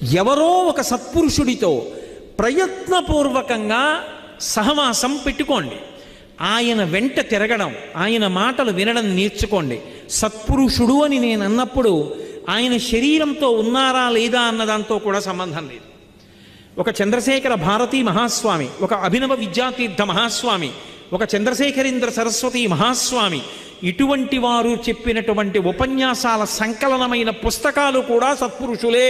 ఎవరో ఒక సత్పురుషుడితో ప్రయత్నపూర్వకంగా సహవాసం పెట్టుకోండి. ఆయన వెంట తిరగడం, ఆయన మాటలు వినడం నేర్చుకోండి. సత్పురుషుడు అని నేను అన్నప్పుడు ఆయన శరీరంతో ఉన్నారా లేదా అన్నదాంతో కూడా సంబంధం లేదు. ఒక చంద్రశేఖర భారతీ మహాస్వామి, ఒక అభినవ విద్యాతీర్థ మహాస్వామి, ఒక చంద్రశేఖరేంద్ర సరస్వతి మహాస్వామి, ఇటువంటి వారు చెప్పినటువంటి ఉపన్యాసాల సంకలనమైన పుస్తకాలు కూడా సత్పురుషులే.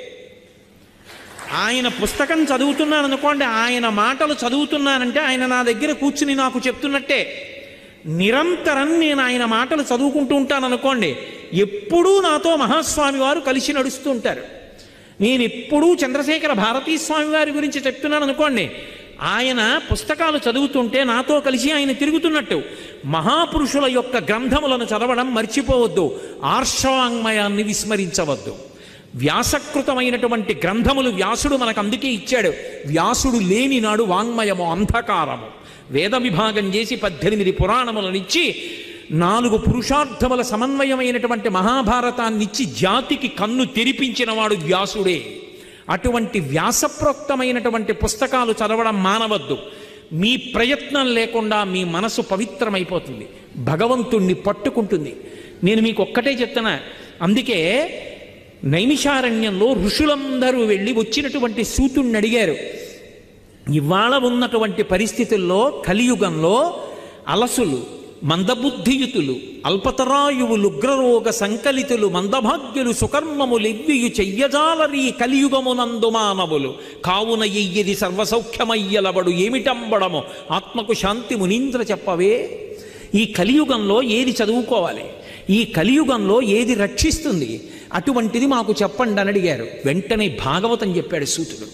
ఆయన పుస్తకం చదువుతున్నాననుకోండి, ఆయన మాటలు చదువుతున్నానంటే ఆయన నా దగ్గర కూర్చుని నాకు చెప్తున్నట్టే. నిరంతరం నేను ఆయన మాటలు చదువుకుంటూ ఉంటాననుకోండి, ఎప్పుడూ నాతో మహాస్వామి వారు కలిసి నడుస్తూ ఉంటారు. నేను ఎప్పుడూ చంద్రశేఖర భారతీ స్వామి వారి గురించి చెప్తున్నాను అనుకోండి, ఆయన పుస్తకాలు చదువుతుంటే నాతో కలిసి ఆయన తిరుగుతున్నట్టు. మహాపురుషుల యొక్క గ్రంథములను చదవడం మర్చిపోవద్దు, ఆర్షవాంగ్మయాన్ని విస్మరించవద్దు. వ్యాసకృతమైనటువంటి గ్రంథములు వ్యాసుడు మనకు అందుకే ఇచ్చాడు. వ్యాసుడు లేని నాడు వాంగ్మయము అంధకారము. వేద విభాగం చేసి 18 పురాణములనిచ్చి 4 పురుషార్థముల సమన్వయమైనటువంటి మహాభారతాన్నిచ్చి జాతికి కన్ను తెరిపించిన వాడు వ్యాసుడే. అటువంటి వ్యాసప్రోక్తమైనటువంటి పుస్తకాలు చదవడం మానవద్దు. మీ ప్రయత్నం లేకుండా మీ మనసు పవిత్రమైపోతుంది, భగవంతుణ్ణి పట్టుకుంటుంది. నేను మీకు ఒక్కటే చెప్తున్నా. అందుకే నైమిషారణ్యంలో ఋషులందరూ వెళ్ళి వచ్చినటువంటి సూతుణ్ణి అడిగారు, ఇవాళ ఉన్నటువంటి పరిస్థితుల్లో కలియుగంలో అలసులు, మందబుద్ధియుతులు, అల్పతరాయువులు, ఉగ్రరోగ సంకలితులు, మందభాగ్యులు, సుకర్మములివ్వియు చెయ్యజాలరీ కలియుగమునందు మానవులు కావున ఎయ్యది సర్వసౌఖ్యమయ్యలబడు ఏమిటంబడము ఆత్మకు శాంతి మునీంద్ర చెప్పవే. ఈ కలియుగంలో ఏది చదువుకోవాలి, ఈ కలియుగంలో ఏది రక్షిస్తుంది, అటువంటిది మాకు చెప్పండి అని అడిగారు. వెంటనే భాగవతం చెప్పాడు సూతుడు.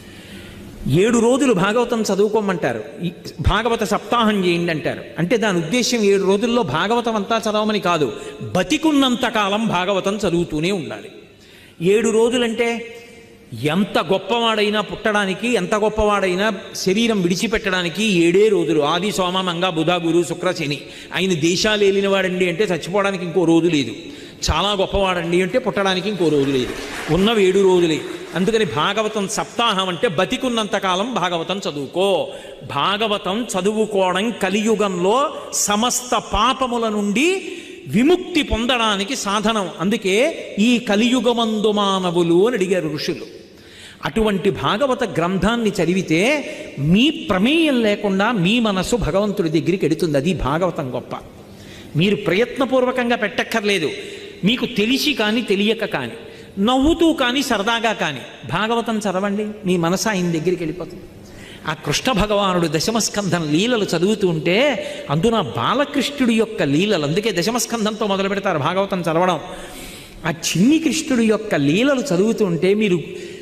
7 రోజులు భాగవతం చదువుకోమంటారు, భాగవత సప్తాహం చేయండి అంటారు. అంటే దాని ఉద్దేశం 7 రోజుల్లో భాగవతం అంతా చదవమని కాదు, బతికున్నంతకాలం భాగవతం చదువుతూనే ఉండాలి. 7 రోజులంటే ఎంత గొప్పవాడైనా పుట్టడానికి, ఎంత గొప్పవాడైనా శరీరం విడిచిపెట్టడానికి 7 రోజులు. ఆది సోమ మంగ బుధ గురు శుక్ర శని. ఆయన దేశాలు ఏలినవాడండి అంటే చచ్చిపోవడానికి ఇంకో రోజు లేదు. చాలా గొప్పవాడండి అంటే పుట్టడానికి ఇంకో రోజు లేదు. ఉన్నవి 7 రోజులే. అందుకని భాగవతం సప్తాహం అంటే బతికున్నంతకాలం భాగవతం చదువుకో. భాగవతం చదువుకోవడం కలియుగంలో సమస్త పాపముల నుండి విముక్తి పొందడానికి సాధనం. అందుకే ఈ కలియుగమందు మానవులు అని అడిగారు ఋషులు. అటువంటి భాగవత గ్రంథాన్ని చదివితే మీ ప్రమేయం లేకుండా మీ మనసు భగవంతుడి దగ్గరికి ఎడుతుంది. అది భాగవతం గొప్ప. మీరు ప్రయత్నపూర్వకంగా పెట్టక్కర్లేదు. మీకు తెలిసి కానీ తెలియక కానీ, నవ్వుతూ కానీ సరదాగా కానీ భాగవతం చదవండి, మీ మనసు ఆయన దగ్గరికి వెళ్ళిపోతుంది. ఆ కృష్ణ భగవానుడు దశమస్కంధం లీలలు చదువుతూ ఉంటే అందున బాలకృష్ణుడి యొక్క లీలలు, అందుకే దశమస్కంధంతో మొదలు పెడతారు భాగవతం చదవడం. ఆ చిన్ని కృష్ణుడి యొక్క లీలలు చదువుతూ ఉంటే మీరు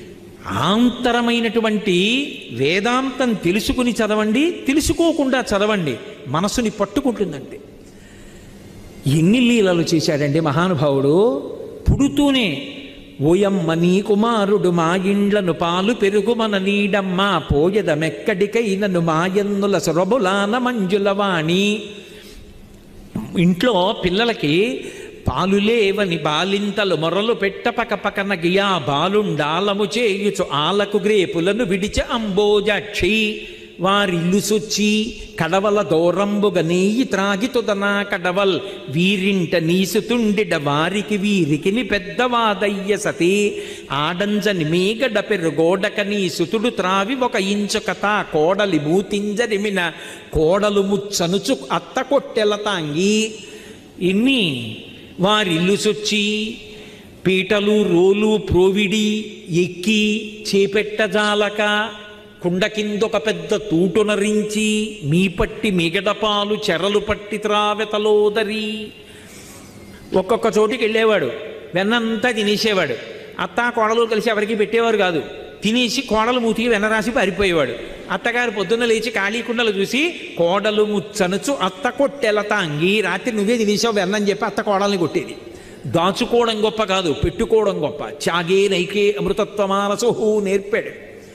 ఆంతరమైనటువంటి వేదాంతం తెలుసుకుని చదవండి, తెలుసుకోకుండా చదవండి, మనసుని పట్టుకుంటుందండి. ఎన్ని లీలలు చేశాడండి మహానుభావుడు. పుడుతూనే ఓయమ్మ నీ కుమారుడు మా ఇండ్లను పాలు పెరుగు మన నీడమ్మ పోయదమెక్కడికైనను మాయన్నుల సొరబులాన మంజులవాణి. ఇంట్లో పిల్లలకి పాలు లేవని బాలింతలు మొరలు పెట్ట పకపకన గియా బాలుండాలము చేయుచు ఆలకు గ్రేపులను విడిచ అంబోజాక్షి. వారిల్లు సొచ్చి కడవల దూరంబుగ నెయ్యి త్రాగితుదనా కడవల్ వీరింట నీసుతుండిడ వారికి వీరికిని పెద్దవాదయ్య సతి ఆడంజని మీగడ పెరుగోడక నీ సుతుడు త్రావి 1 ఇంచు కథ కోడలి మూతింజరిమిన కోడలు ముచ్చనుచు అత్త కొట్టెల తాంగి. ఇన్ని వారిల్లు సొచ్చి పీటలు రోలు ప్రోవిడి ఎక్కి చేపెట్టజాలక కుండ కిందొక పెద్ద తూటునరించి మీ పట్టి మిగడపాలు చెరలు పట్టి త్రావెతలోదరి. ఒక్కొక్క చోటికి వెళ్ళేవాడు, వెన్నంతా తినేసేవాడు. అత్త కోడలు కలిసి ఎవరికి పెట్టేవారు కాదు. తినేసి కోడలు మూతికి వెన్న రాసి పారిపోయేవాడు. అత్తగారు పొద్దున్న లేచి ఖాళీ కుండలు చూసి కోడలు ముచ్చనుచు అత్త కొట్టెల తాంగి. రాత్రి నువ్వే తినేసావు వెన్నని చెప్పి అత్త కోడల్ని కొట్టేది. దాచుకోవడం గొప్ప కాదు, పెట్టుకోవడం గొప్ప. త్యాగే నైకే అమృతత్వమానసోహు నేర్పాడు.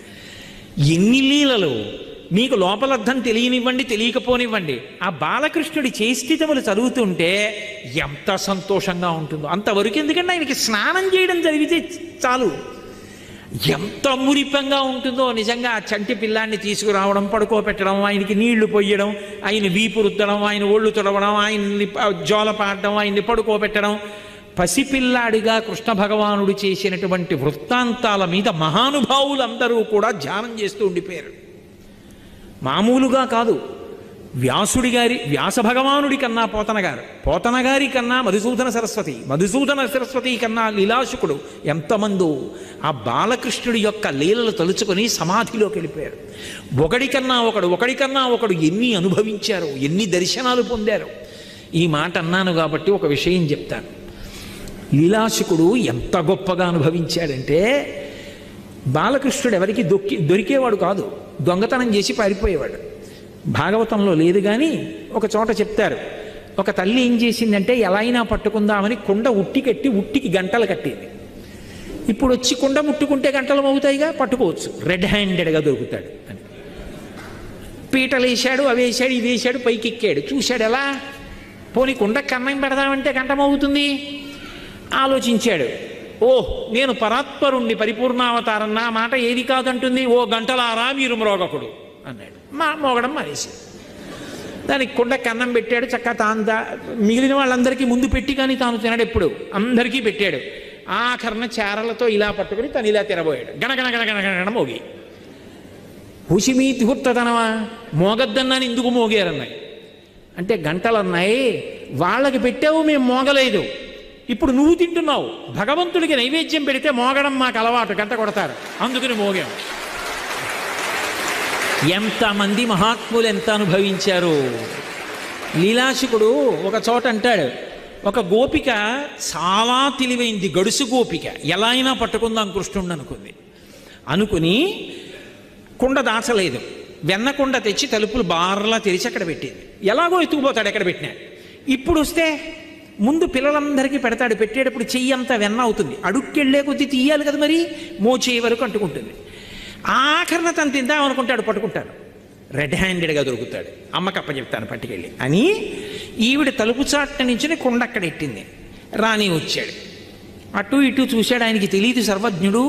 ఎన్ని లీలలు. మీకు లోపలర్థం తెలియనివ్వండి, తెలియకపోనివ్వండి, ఆ బాలకృష్ణుడి చేష్టితములు చదువుతుంటే ఎంత సంతోషంగా ఉంటుందో. అంతవరకు ఎందుకంటే ఆయనకి స్నానం చేయడం జరిగితే చాలు. ఎంత మురిపంగా ఉంటుందో నిజంగా. ఆ చంటి పిల్లాన్ని తీసుకురావడం, పడుకోబెట్టడం, ఆయనకి నీళ్లు పొయ్యడం, ఆయన వీపు రుద్దడం, ఆయన ఒళ్ళు తుడవడం, ఆయన్ని జోలపాడడం, ఆయన్ని పడుకోబెట్టడం. పసిపిల్లాడిగా కృష్ణ భగవానుడు చేసినటువంటి వృత్తాంతాల మీద మహానుభావులందరూ కూడా ధ్యానం చేస్తూ ఉండిపోయారు. మామూలుగా కాదు. వ్యాస భగవానుడి కన్నా పోతన గారి కన్నా మధుసూదన సరస్వతి కన్నా లీలాశుకుడు, ఎంతమందో ఆ బాలకృష్ణుడి యొక్క లీలలు తలుచుకొని సమాధిలోకి వెళ్ళిపోయారు. ఒకడికన్నా ఒకడు ఎన్ని అనుభవించారు, ఎన్ని దర్శనాలు పొందారు. ఈ మాట అన్నాను కాబట్టి ఒక విషయం చెప్తాను. లీలాశుకుడు ఎంత గొప్పగా అనుభవించాడంటే, బాలకృష్ణుడు ఎవరికి దొరికేవాడు కాదు, దొంగతనం చేసి పారిపోయేవాడు. భాగవతంలో లేదు కానీ ఒక చోట చెప్తారు. ఒక తల్లి ఏం చేసిందంటే, ఎలా అయినా పట్టుకుందామని కుండ ఉట్టికి గంటలు కట్టేది. ఇప్పుడు వచ్చి కుండ ముట్టుకుంటే గంటలు మోగుతాయిగా, పట్టుకోవచ్చు, రెడ్ హ్యాండెడ్గా దొరుకుతాడు అని. పీటలు వేసాడు, అవి వేసాడు, ఇది వేసాడు, పైకి ఎక్కాడు, చూశాడు ఎలా, పోనీ కుండ కన్నం పెడదామంటే గంట మోగుతుంది. ఆలోచించాడు, నేను పరాత్పరుణ్ణి, పరిపూర్ణావతారం, నా మాట ఏది కాదంటుంది, ఓ గంటలారా మీరు మ్రోగకుడు అన్నాడు. మోగడం మానేసి దానికి కుండ కన్నం పెట్టాడు. చక్కగా మిగిలిన వాళ్ళందరికీ ముందు పెట్టి కానీ తాను తినడు, ఎప్పుడు అందరికీ పెట్టాడు. ఆఖరణ చారలతో ఇలా పట్టుకుని తను ఇలా తినబోయాడు. గణగణ మోగి, హుషిమీ తిహుర్తనవా, మోగద్దన్నాను ఎందుకు మోగారన్నాయి అంటే, గంటలు అన్నాయి వాళ్ళకి పెట్టావు, మేము మోగలేదు, ఇప్పుడు నువ్వు తింటున్నావు, భగవంతుడికి నైవేద్యం పెడితే మోగడం మాకు అలవాటు, గంట కొడతారు, అందుకని మోగాం. ఎంతమంది మహాత్ములు ఎంత అనుభవించారు. లీలాశుకుడు ఒక చోట అంటాడు, ఒక గోపిక చాలా తెలివైంది, గడుసు గోపిక, ఎలా అయినా పట్టుకుందాం కృష్ణుడు అనుకుని కుండ దాచలేదు, వెన్నకుండ తెచ్చి తలుపులు బార్లా తెరిచి అక్కడ పెట్టింది. ఎలాగో ఎత్తుకుపోతాడు ఎక్కడ పెట్టినా. ఇప్పుడు వస్తే ముందు పిల్లలందరికీ పెడతాడు, పెట్టేటప్పుడు చెయ్యి అంతా వెన్న అవుతుంది, అడుక్కెళ్ళే కొద్దీ తీయాలి కదా, మరి మోచేయి వరకు అంటుకుంటుంది. ఆఖరణ తను తిందాం అనుకుంటాడు, పట్టుకుంటాడు, రెడ్ హ్యాండెడ్గా దొరుకుతాడు. అమ్మకి అప్పచెప్తాను పట్టుకెళ్ళి అని. ఈవిడ తలుపు చాట్ట నుంచి కుండ అక్కడ ఎట్టింది. రాణి వచ్చాడు, అటు ఇటు చూశాడు, ఆయనకి తెలియదు సర్వజ్ఞుడు.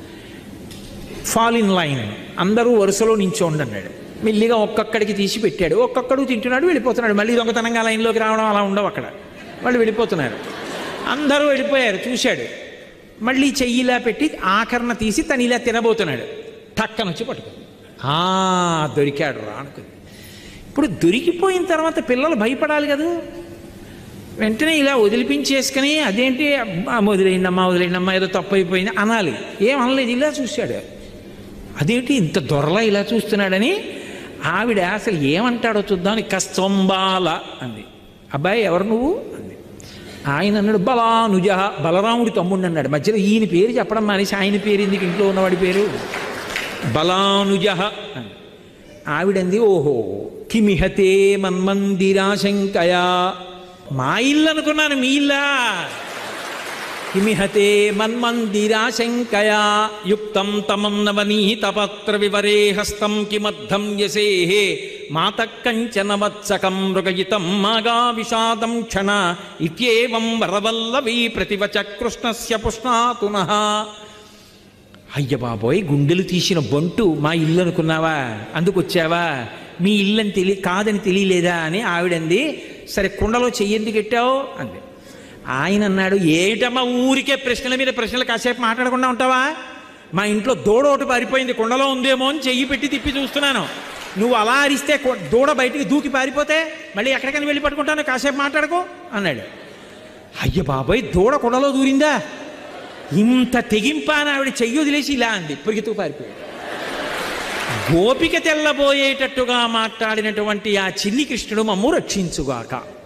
ఫాల్ ఇన్ లైన్, అందరూ వరుసలో నించోండి అన్నాడు. మెల్లిగా ఒక్కొక్కడికి తీసి పెట్టాడు, ఒక్కొక్కడు తింటున్నాడు, వెళ్ళిపోతున్నాడు. మళ్ళీ దొంగతనంగా లైన్లోకి రావడం అలా ఉండవు అక్కడ, వాళ్ళు వెళ్ళిపోతున్నారు. అందరూ వెళ్ళిపోయారు, చూశాడు. మళ్ళీ చెయ్యిలా పెట్టి ఆఖరణ తీసి తను ఇలా తినబోతున్నాడు, టక్కనొచ్చి పట్టుకుంది. దొరికాడు రా అనుకుంది. ఇప్పుడు దొరికిపోయిన తర్వాత పిల్లలు భయపడాలి కదా, వెంటనే ఇలా వదిలిపించేసుకుని అదేంటి వదిలేయండమ్మా ఏదో తప్పు అయిపోయింది అనాలి. ఏం అనలేదు, ఇలా చూశాడు. అదేంటి ఇంత దొరలా ఇలా చూస్తున్నాడని ఆవిడ అసలు ఏమంటాడో చూద్దామని కస్తంబాల అంది. అబ్బాయి ఎవరు నువ్వు అంది. ఆయన అన్నాడు బలానుజ, బలరాముడి తమ్ముడు అన్నాడు. మధ్యలో ఈయన పేరు చెప్పడం మానేసి ఆయన పేరు ఎందుకు, ఇంట్లో ఉన్నవాడి పేరు బలానుజ అని. ఆవిడంది ఓహో కిమిహతే మన్మందిరాశంకయా, మా ఇల్లు అనుకున్నాను, మీ ఇల్లా, కిమిహతే మన్మందిరాశంకయా యుక్తం తమన్నవనీతపత్ర వివరే హస్తం కిమర్థం యసేహే మాతకంచన వత్సకం మృగయితం మాగా విషాదం క్షణ ఇత్యేవం వరవల్లవీ ప్రతివచ కృష్ణస్య పుష్ణాతునః. అయ్య బాబోయ్, గుండెలు తీసిన బంటు, మా ఇల్లు అనుకున్నావా, అందుకొచ్చావా, మీ ఇల్లని కాదని తెలియలేదా అని ఆవిడంది. సరే కుండలో చెయ్యందుకు పెట్టావు అంది. ఆయన అన్నాడు, ఏటమ్మా ఊరికే ప్రశ్నల మీద ప్రశ్నలు, కాసేపు మాట్లాడకుండా ఉంటావా, మా ఇంట్లో దూడ ఒకటి పారిపోయింది, కుండలో ఉందేమో అని చెయ్యి పెట్టి తిప్పి చూస్తున్నాను, నువ్వు అలా అరిస్తే దూడ బయటికి దూకి పారిపోతే మళ్ళీ ఎక్కడికైనా వెళ్ళి పట్టుకుంటాను, కాసేపు మాట్లాడుకో అన్నాడు. అయ్య బాబాయ్, దూడ కుండలో దూరిందా, ఇంత తెగింపా అని ఆవిడ చెయ్యి వదిలేసి ఇలా అంది, పరిగెత్తుకు పారిపోయాడు. గోపిక తెల్లబోయేటట్టుగా మాట్లాడినటువంటి ఆ చిన్ని కృష్ణుడు మమ్ము రక్షించుగాక.